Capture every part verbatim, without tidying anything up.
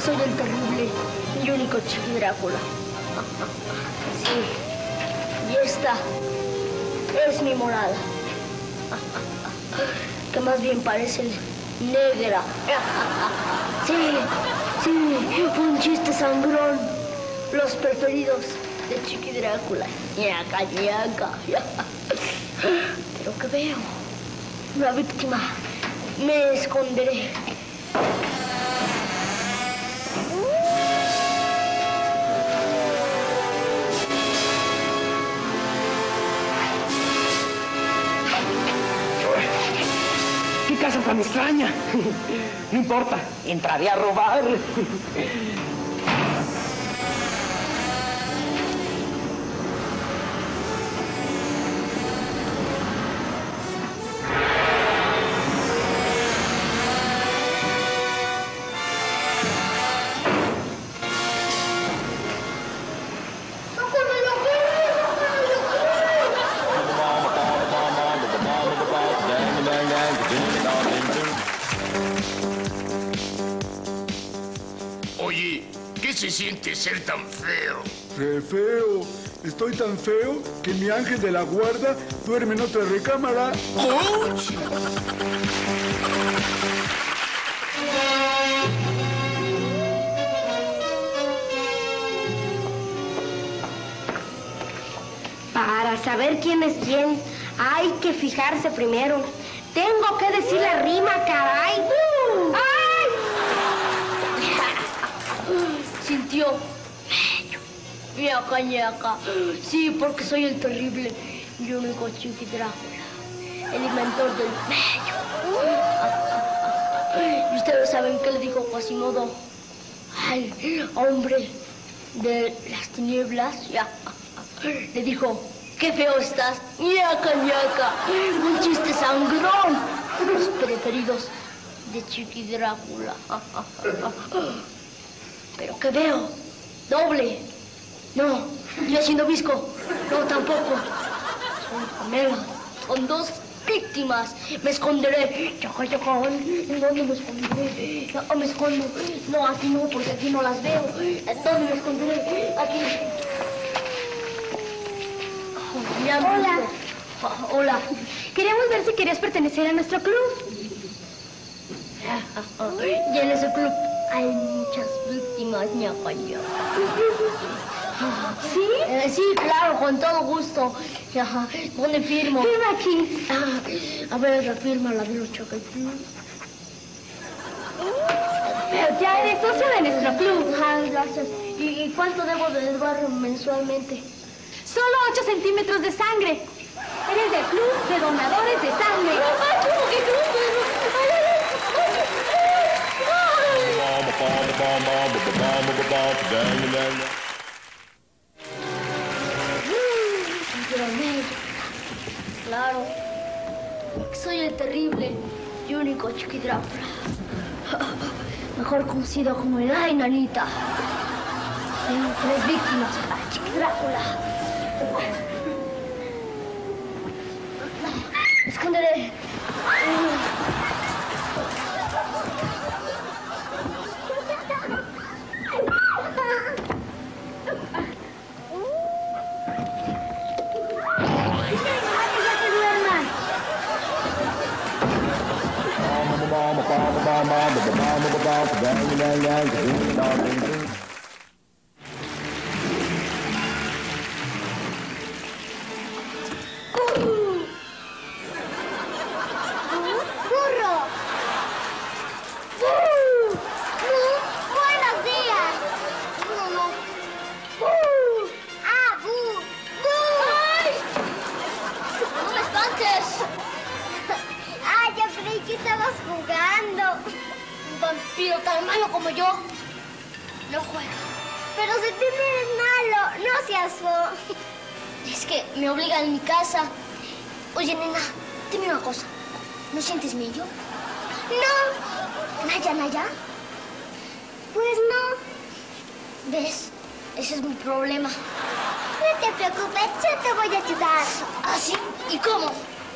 soy el terrible y único Chiqui Drácula. Sí, y esta es mi morada, que más bien parece negra. Sí, sí, un chiste sangrón. Los preferidos de Chiqui Drácula. Ñaca, ñaca. Pero ¿qué veo? Una víctima. Me esconderé. ¡Qué casa tan extraña! No importa, entraré a robar. Oye, ¿qué se siente ser tan feo? Re feo. Estoy tan feo que mi ángel de la guarda duerme en otra recámara. ¡Oh! Para saber quién es quién, hay que fijarse primero. Tengo que decir la rima, caray. ¡Ay! Sintió. Ñaca, ñaca. Sí, porque soy el terrible y único Chiqui Drácula, el inventor del medio. Y ustedes saben qué le dijo Quasimodo al hombre de las tinieblas. Ya. Le dijo, qué feo estás. Ñaca, ñaca. Un chiste sangrón. Los preferidos de Chiqui Drácula. Pero ¿qué veo? Doble. No, yo haciendo visco. No, tampoco. Son gemelas. Son dos víctimas. Me esconderé. Chaca, chaca. ¿En dónde me esconderé? No, me escondo. No, aquí no, porque aquí no las veo. ¿En dónde me esconderé? Aquí. Oh, me han Hola. visto. Oh, hola. Queríamos ver si querías pertenecer a nuestro club. Y en ese club hay muchas víctimas, ñaca, ñaca. ¿Sí? Eh, sí, claro, con todo gusto. Ajá. ¿Dónde firmo? Firma aquí. Ah, a ver, la firma, la de los Chocayunos. Pero ya eres socio de nuestro club. Ah, gracias. ¿Y, ¿Y cuánto debo de dar mensualmente? Solo ocho centímetros de sangre. Eres del club de donadores de sangre. ¡Mamá, cómo que club! Claro, soy el terrible y único Chiqui Drácula, mejor conocido como el Ay Nanita. Tengo tres víctimas para Chiqui Drácula. Me esconderé. Vampiro tan malo como yo no juega. Pero si tú no eres malo, no seas fo. Es que me obligan en mi casa. Oye, nena, dime una cosa. ¿No sientes miedo? No. ¿Naya, Naya? Pues no. ¿Ves? Ese es mi problema. No te preocupes, yo te voy a ayudar. ¿Ah, sí? ¿Y cómo?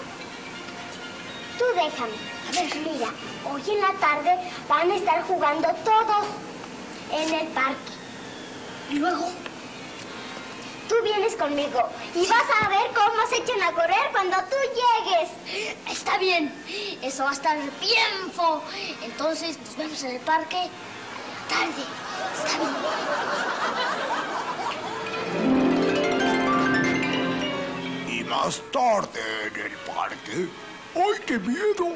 Tú déjame. A ver, mira, hoy en la tarde van a estar jugando todos. En el parque. ¿Y luego? Tú vienes conmigo y vas a ver cómo se echan a correr cuando tú llegues. Está bien. Eso va a estar bien, fo. Entonces nos vemos en el parque tarde. Está bien. Y más tarde en el parque. ¡Ay, qué miedo!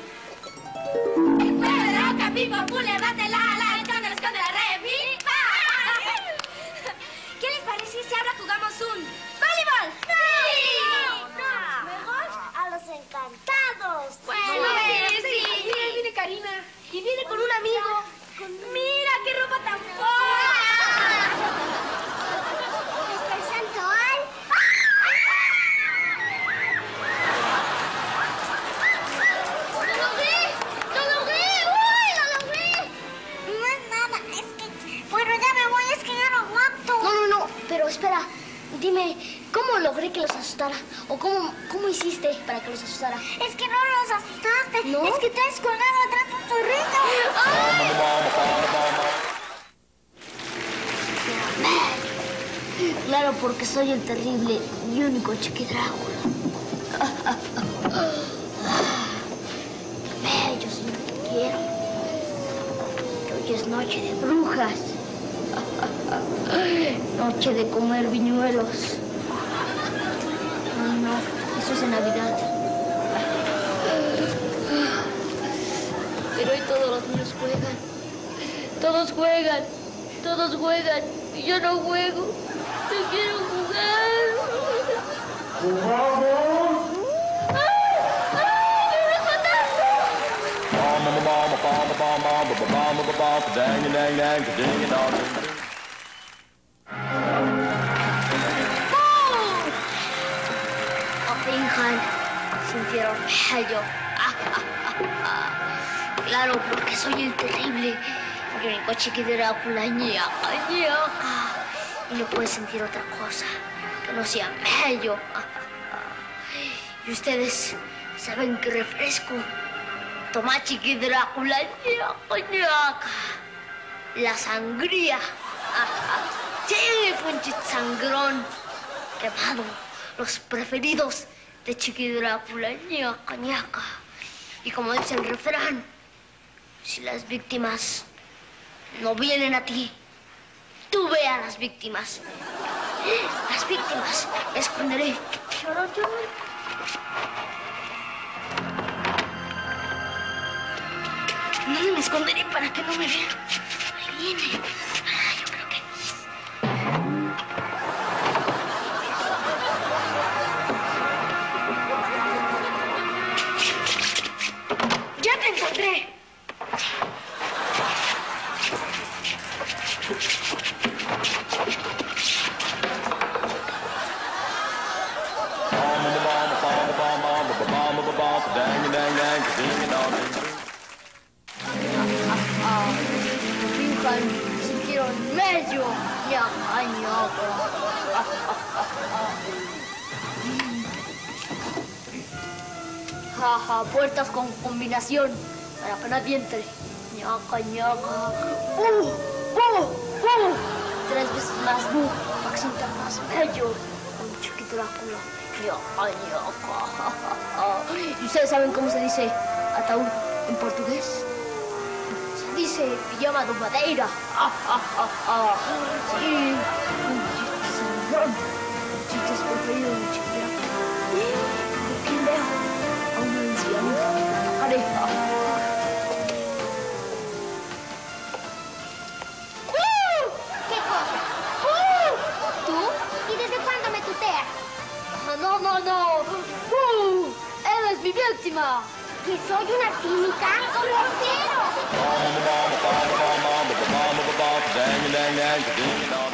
¿Qué les parece si ahora jugamos un voleibol? ¡Sí! Mejor a los encantados. Bueno, sí, sí, sí. Mira, ahí viene Karina. Y viene con un amigo. ¡Mira qué ropa tan fea! Descansando al... ¡Lo logré! ¡Lo logré! ¡Uy, lo logré! No es nada, es que... Bueno, ya me voy, es que ya no aguanto. No, no, no. Pero espera. Dime, ¿cómo logré que los asustara? ¿O cómo, cómo hiciste para que los asustara? Es que no los asustaste. ¿No? Es que traes colgado atrás un zorrito. Claro, porque soy el terrible y único Chiqui Drácula. Yo sí te quiero. Hoy es noche de brujas. Noche de comer viñuelos. No, no, eso es en Navidad. Pero hoy todos los niños juegan. Todos juegan. Todos juegan. Y yo no juego. Yo quiero jugar. ¡Jugamos! ¡Ay! ¡Ay! ¡Me vas matando! No finjan. Sintieron miedo. Claro, porque soy el terrible. El único Chiqui Drácula. Ñaca, ñaca. Y no puedes sentir otra cosa que no sea miedo. Y ustedes saben qué refresco toma Chiqui Drácula. Ñaca, ñaca. La sangría. Sí, Funchit sangrón. Quemado. Los preferidos de Chiqui Drácula. Ñaca, ñaca. Y como dice el refrán, si las víctimas no vienen a ti, tú ve a las víctimas. Las víctimas me esconderé. Lloro, lloro. ¿Dónde me esconderé para que no me vean? Ahí viene. Ah, yo creo que... ¡Ya te encontré! Finjan, sintieron medio. Ñaca, ñaca. Jaja, puertas con combinación para que nadie entre. Ñaca, ñaca. ¡Uh! ¡Uh! ¡Uh! Tres veces más bu, para que sientan más bello. Un Chiqui Drácula. Ñaca, ñaca. ¿Y ustedes saben cómo se dice ataúd en portugués? Se dice pijama de madeira. Sí, un chiste sangrón. Un chiste es preferido de Chiqui Drácula. ¿Por quién veo? A una ancianita. Pareja. ¿Qué cosa? ¿Tú? ¿Y desde cuándo me tuteas? No, no, no. Uh, ¡Él es mi víctima! ¿Que soy una cínica? ¡Grosero!